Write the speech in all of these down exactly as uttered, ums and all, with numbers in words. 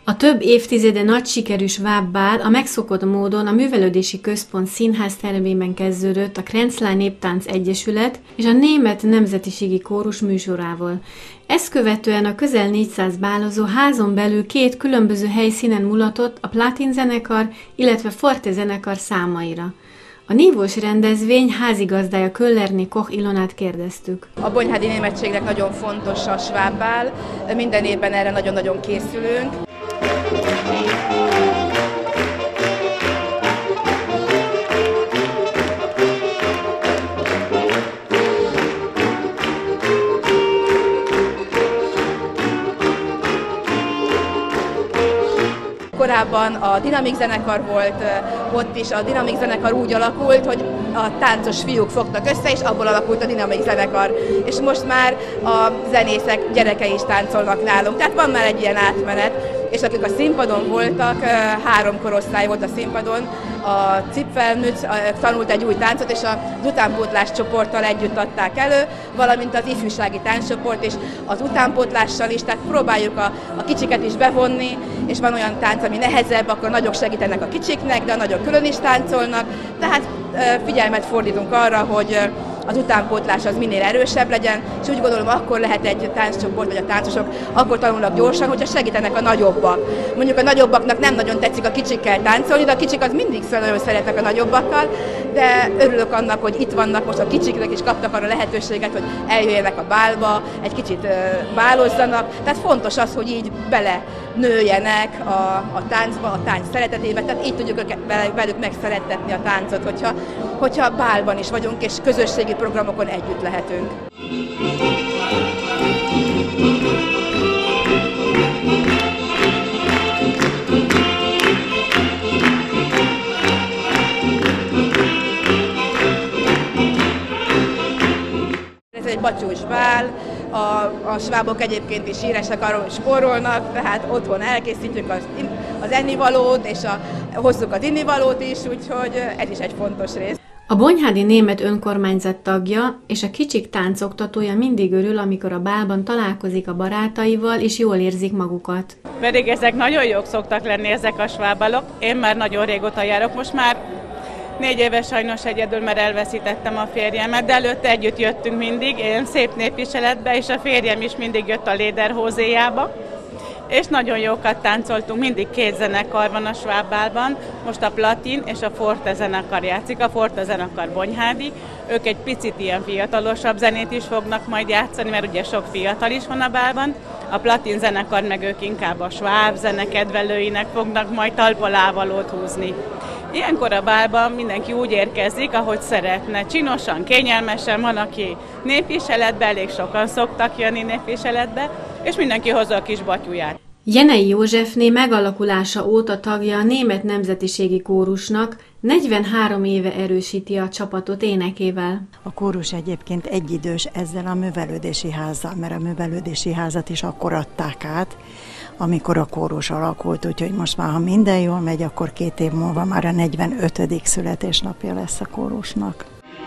A több évtizede nagy sikerű svábbál a megszokott módon a Művelődési Központ színház termében kezdődött a Krenzlár Néptánc Egyesület és a Német Nemzetiségi Kórus műsorával. Ezt követően a közel négyszáz bálozó házon belül két különböző helyszínen mulatott a Platin zenekar, illetve Forte zenekar számaira. A nívós rendezvény házigazdája Köllerné Koch Ilonát kérdeztük. A Bonyhádi Németségnek nagyon fontos a svábbál, minden évben erre nagyon-nagyon készülünk. Korábban a Dinamik zenekar volt ott is, a Dinamik zenekar úgy alakult, hogy a táncos fiúk fogtak össze, és abból alakult a Dinamik zenekar. És most már a zenészek gyerekei is táncolnak nálunk, tehát van már egy ilyen átmenet. És akik a színpadon voltak, három korosztály volt a színpadon, a Zipfelmütz tanult egy új táncot, és az utánpótlás csoporttal együtt adták elő, valamint az ifjúsági tánccsoport és az utánpótlással is, tehát próbáljuk a, a kicsiket is bevonni, és van olyan tánc, ami nehezebb, akkor nagyok segítenek a kicsiknek, de a nagyok külön is táncolnak, tehát figyelmet fordítunk arra, hogy az utánpótlás az minél erősebb legyen, és úgy gondolom, akkor lehet egy tánccsoport, vagy a táncosok akkor tanulnak gyorsan, hogyha segítenek a nagyobbak. Mondjuk a nagyobbaknak nem nagyon tetszik a kicsikkel táncolni, de a kicsik az mindig nagyon szeretnek a nagyobbakkal, de örülök annak, hogy itt vannak most a kicsiknek, és kaptak arra lehetőséget, hogy eljöjjenek a bálba, egy kicsit bálozzanak. Tehát fontos az, hogy így bele nőjenek a, a táncba, a tánc szeretetébe, tehát így tudjuk velük megszerettetni a táncot, hogyha, hogyha bálban is vagyunk, és közösségi programokon együtt lehetünk. Ez egy batyús bál, a, a svábok egyébként is híresek arról, hogy spórolnak, tehát otthon elkészítjük az, az ennivalót, és a, hozzuk az innivalót is, úgyhogy ez is egy fontos rész. A Bonyhádi Német Önkormányzat tagja és a kicsik táncoktatója mindig örül, amikor a bálban találkozik a barátaival, és jól érzik magukat. Pedig ezek nagyon jók szoktak lenni, ezek a svábálok. Én már nagyon régóta járok, most már négy éves sajnos egyedül, mert elveszítettem a férjemet, de előtte együtt jöttünk mindig, én szép népviseletbe, és a férjem is mindig jött a Lederhózéjába. És nagyon jókat táncoltunk, mindig két zenekar van a svábbálban, most a Platin és a Forte zenekar játszik, a Forte zenekar bonyhádi, ők egy picit ilyen fiatalosabb zenét is fognak majd játszani, mert ugye sok fiatal is van a bálban, a Platin zenekar meg ők inkább a sváb zene kedvelőinek fognak majd talpalávalót húzni. Ilyenkor a bálban mindenki úgy érkezik, ahogy szeretne, csinosan, kényelmesen, van, aki népviseletbe, elég sokan szoktak jönni népviseletbe, és mindenki hozza a kis batyuját. Jenei Józsefné megalakulása óta tagja a Német Nemzetiségi Kórusnak, negyvenhárom éve erősíti a csapatot énekével. A kórus egyébként egyidős ezzel a művelődési házzal, mert a művelődési házat is akkor adták át, amikor a kórus alakult, úgyhogy most már, ha minden jól megy, akkor két év múlva már a negyvenötödik születésnapja lesz a kórusnak.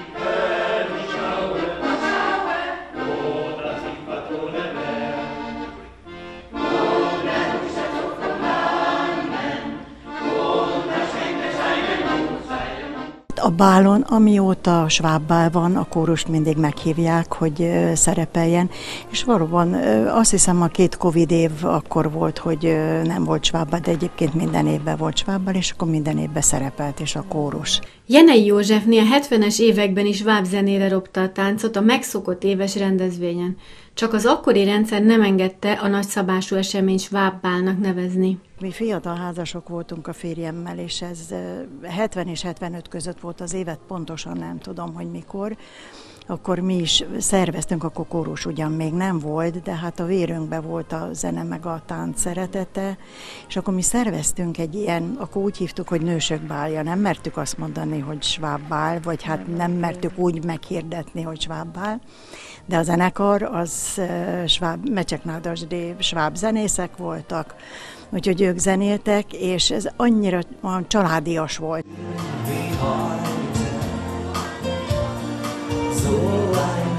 A bálon, amióta svábbál van, a kórust mindig meghívják, hogy szerepeljen, és valóban azt hiszem a két Covid év akkor volt, hogy nem volt svábbál, de egyébként minden évben volt svábbál, és akkor minden évben szerepelt is a kórus. Jenei Józsefné a hetvenes években is svábzenére robta a táncot a megszokott éves rendezvényen. Csak az akkori rendszer nem engedte a nagyszabású eseményt svábbálnak nevezni. Mi fiatal házasok voltunk a férjemmel, és ez hetven és hetvenöt között volt az évet, pontosan nem tudom, hogy mikor. Akkor mi is szerveztünk, akkor kórus ugyan még nem volt, de hát a vérünkben volt a zene meg a tánc szeretete, és akkor mi szerveztünk egy ilyen, akkor úgy hívtuk, hogy nősök bálja, nem mertük azt mondani, hogy svábbál, vagy hát nem mertük úgy meghirdetni, hogy svábbál, de a zenekar az sváb, Mecsek-Nádasdi sváb zenészek voltak, úgyhogy ők zenéltek, és ez annyira családias volt.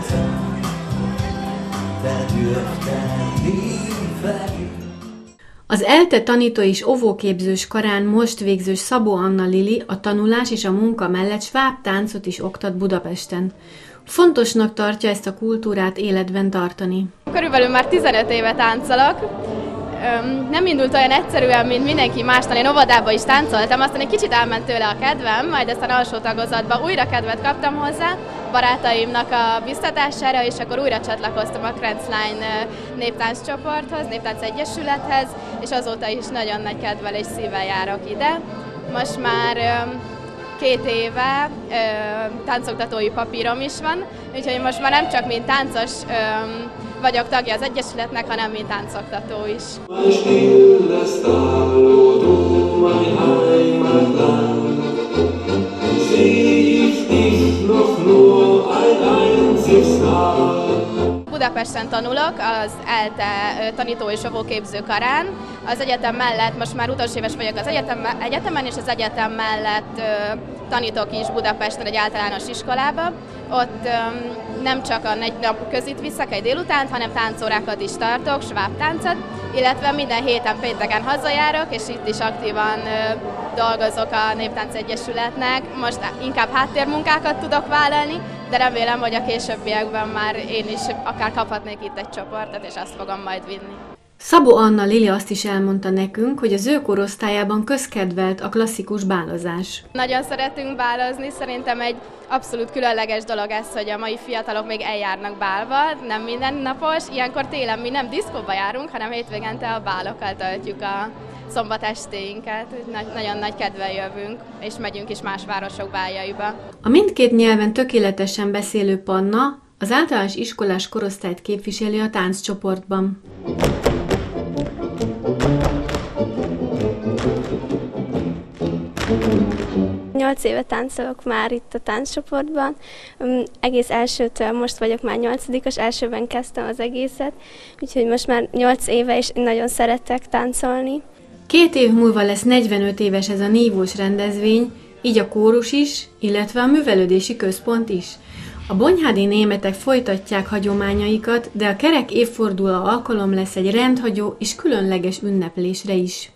A Az ELTE tanító és óvóképzős karán most végzős Szabó Anna Lili a tanulás és a munka mellett sváb táncot is oktat Budapesten. Fontosnak tartja ezt a kultúrát életben tartani. Körülbelül már tizenöt éve táncolok. Nem indult olyan egyszerűen, mint mindenki másnál. Én óvodában is táncoltam, aztán egy kicsit elment tőle a kedvem, majd aztán alsó tagozatban újra kedvet kaptam hozzá, barátaimnak a biztatására, és akkor újra csatlakoztam a Krencline néptánccsoporthoz, néptánc egyesülethez, és azóta is nagyon nagy kedvel és szívvel járok ide. Most már két éve ö, táncoktatói papírom is van, úgyhogy most már nem csak mint táncos ö, vagyok tagja az egyesületnek, hanem mint táncoktató is. Budapesten tanulok, az ELTE tanító és óvóképző karán. Az egyetem mellett, most már utolsó éves vagyok az egyetem, egyetemen, és az egyetem mellett ö, tanítok is Budapesten egy általános iskolába. Ott ö, nem csak a négy nap közit viszek egy délutánt, hanem táncórákat is tartok, sváb táncot, illetve minden héten pénteken hazajárok, és itt is aktívan ö, dolgozok a Néptánc Egyesületnek. Most inkább háttérmunkákat tudok vállalni, de remélem, hogy a későbbiekben már én is akár kaphatnék itt egy csoportot, és azt fogom majd vinni. Szabó Anna Lili azt is elmondta nekünk, hogy az ő korosztályában közkedvelt a klasszikus bálozás. Nagyon szeretünk bálozni, szerintem egy abszolút különleges dolog ez, hogy a mai fiatalok még eljárnak bálba, nem mindennapos. Ilyenkor télen mi nem diszkóba járunk, hanem hétvégente a bálokkal töltjük a szombatestéinket. Nagyon nagy kedvel jövünk, és megyünk is más városok báljaiba. A mindkét nyelven tökéletesen beszélő Panna az általános iskolás korosztályt képviseli a tánccsoportban. Nyolc éve táncolok már itt a tánccsoportban, egész elsőtől most vagyok már nyolcadikos, elsőben kezdtem az egészet, úgyhogy most már nyolc éve, és nagyon szeretek táncolni. Két év múlva lesz negyvenöt éves ez a nívós rendezvény, így a kórus is, illetve a művelődési központ is. A bonyhádi németek folytatják hagyományaikat, de a kerek évforduló alkalom lesz egy rendhagyó és különleges ünneplésre is.